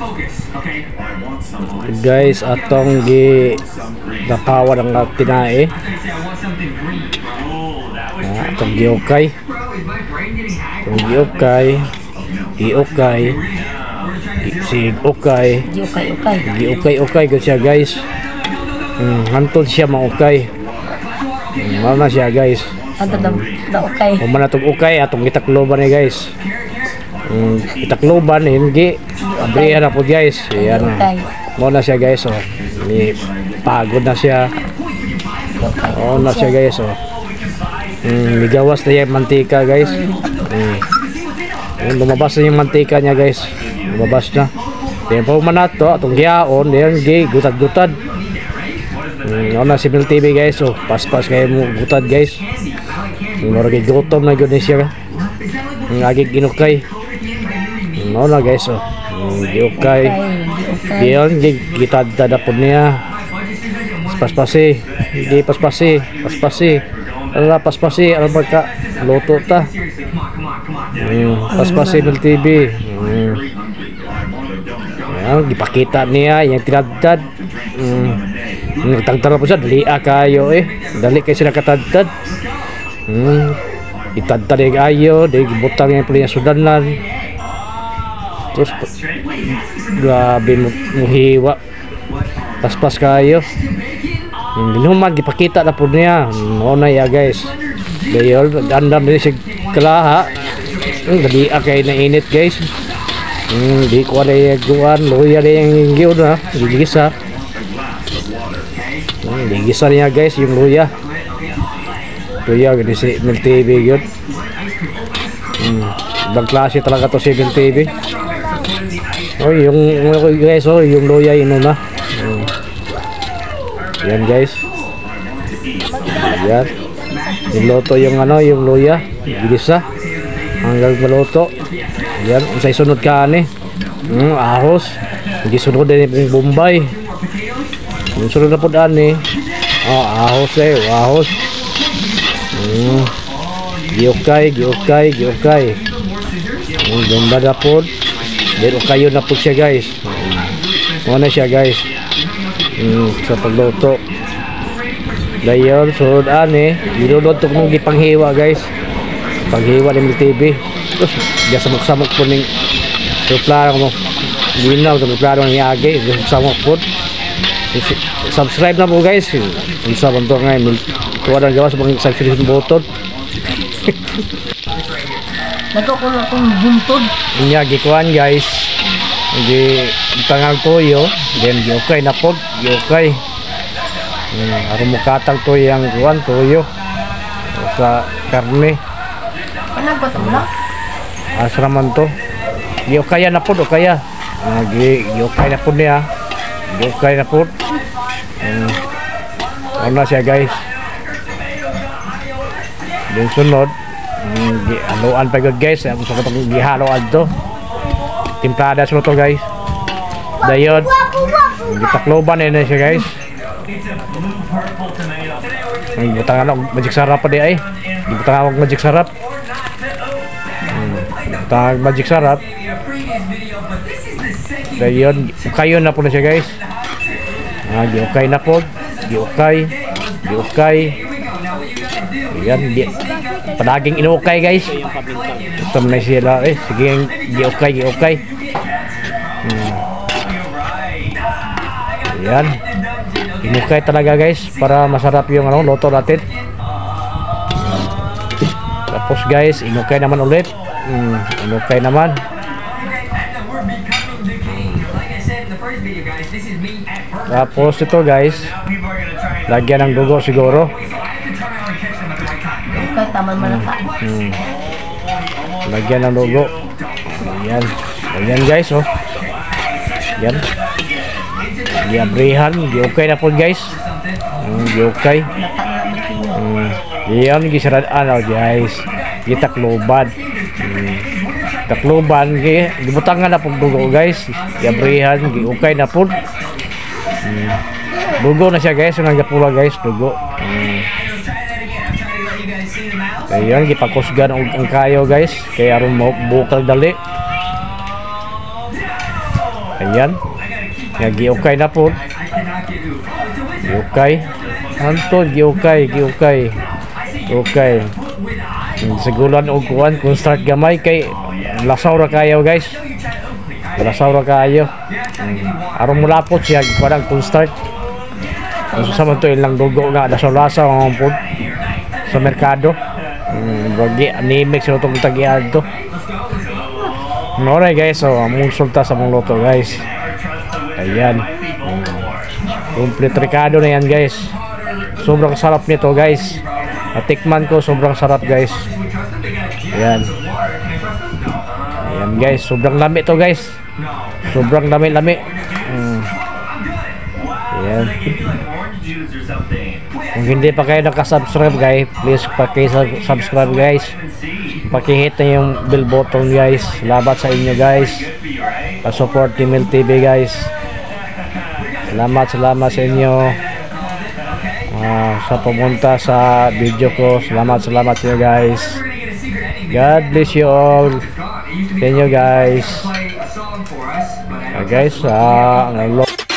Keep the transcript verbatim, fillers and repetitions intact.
Guys, atong gi napawa ng tinae. Ah, atong giukay. Atong giukay. Giukay. Si ukay. Giukay-ukay. Giukay-ukay gud siya, guys. Hmm, hantod siya maukay. Hmm, mao na siya, guys. Ato na ukay. Kung man atong ukay, atong gitakloban ni, guys. Hmm, gitakloban hindi abrihan na po, guys. Ayan. Mao na siya, guys. Oh. Ni pagod na siya. Oh, na siya, guys. Oh. Hmm, migawas na yung mantika, guys. Hmm. Lumabas na yung mantika niya, guys. Lumabas na. Yan pa man nato, atong giyaon, yan gi gutad-gutad. Hmm, na si Mil T V, guys. Oh, pas-pas kayo mo gutad, guys. Mura gi gutom na gyud siya. Ang agig ginukay. No na, guys. Oh. Giukay. Diyon gi gitad-tad po niya. Pas-pasi. Di pas-pasi, pas-pasi. Ala pas-pasi, ala ka luto ta. Hmm, pas-pasi Mil T V. Hmm. Ayan, gipakita niya yung tinadtad. Hmm. Nagtagtara po siya, dali kayo eh. Dali kayo sila katadtad. Hmm. Itadtad yung ayo, di gibutang yung pulinya sudanan. Terus grabe mo muhiwa. Pas-pas kayo. Hindi naman gipakita na po niya. Oo na ya, guys. Gayol, dandam din siya kalaha. Dali kayo na init, guys. Hmm, di ko na yung guwan, luya na yung giyo na, ligisa. Hmm, ligisa niya, guys, yung luya. Luya, gini si Mil T V yun. Hmm, ibang klase talaga to si Mil T V. Oh, yung, guys, oh, yung luya, yun na. Hmm. Yan, guys. Yan. Niloto yung ano, yung luya, gilisa. Hanggang maluto. Yan, usay sunod ka ani. Hmm, ahos. Hindi sunod din yung Bombay. Yung sunod na po ani. Oh, ahos eh, ahos. Hmm. Giukay, giukay, giukay. Hmm, ganda na po. Then ukayo na po siya, guys. Hmm. Ano siya, guys? Hmm, sa pagluto. Dayon, sunod ani. Nilulod to kung gipanghiwa, guys. Paghiwa ni Mil T V. Terus dia samok-samok pun ning suplano mo. Ginaw sa suplano ni Age, samok pun. Subscribe na po, guys. Unsa man to ngayon, kuha na gawas bang subscribe button. Nagkukulo kong buntod. Inya gikuan, guys. Di tangang toyo, then di okay na pod, di okay. Hmm, aron mo katang toyo ang kuan toyo sa karne. Ano ba ito mo? Asraman to. Giukaya na po, ukaya. Uh, Giukay na po niya. Giukay na po. Um, ano na siya, guys. Then sunod, um, haluan pa good, guys. Ang sa katong gihaluan to. Timplada sunod to, guys. Dayon. Gitakloban na siya, guys. Ang butangan ako, magic sarap pa di ay. Butangan ako magic sarap. Tag magic sarap. Dayon, kayo na po na siya, guys. Ah, giukay na po. Giukay. Giukay. Ayan, di. Padaging inukay, guys. Gusto mo na sila eh. Sige, giukay, giukay. Hmm. Ayan. Inukay talaga, guys, para masarap yung ano, luto natin. Tapos, guys, inukay naman ulit. Hmm, inukay naman. Tapos ito, guys, lagyan ng dugo siguro. Hmm. Lagyan ng dugo. Ayan. Ayan, guys, oh. Ayan. Giabrihan, giukay na po, guys. Hmm, giukay. Hmm. Ayan, gisaradaan, oh, guys. Gitakloban. Hmm. Takloban, gibutangan na po dugo, guys. Giabrihan, giukay na po. Hmm. Dugo na siya, guys. Yung nagapula, guys, dugo. Hmm. Ayan, gipakusgan ang kayo, guys. Kaya aron bukal dali. Ayan. Nga giukay na po. Giukay. Antod giukay, giukay. Okay. Sigulan og kuan kung start gamay kay lasaw ra kayo guys. Lasaw ra kayo. Aron mulapot siya parang kung start. Kung sa man to ilang dugo nga lasaw-lasaw ang pud sa merkado. Bagi animix sa itong tagiad to. Alright guys, so among sulta sa mong loto guys. Ayan. Complete Ricardo na yan guys. Sobrang sarap nito guys. Natikman ko, sobrang sarap guys. Ayan. Ayan guys, sobrang lami to guys. Sobrang lami-lami. Mm. Ayan. Kung hindi pa kayo nakasubscribe guys, please paki-subscribe guys. Paki-hit na yung bell button guys. Salamat sa inyo guys. Pa-support Team L T V guys. Salamat, salamat sa inyo. Uh, sa pumunta sa video ko. Salamat, salamat sa inyo guys. God bless you all. Sa inyo guys. Uh, guys, uh,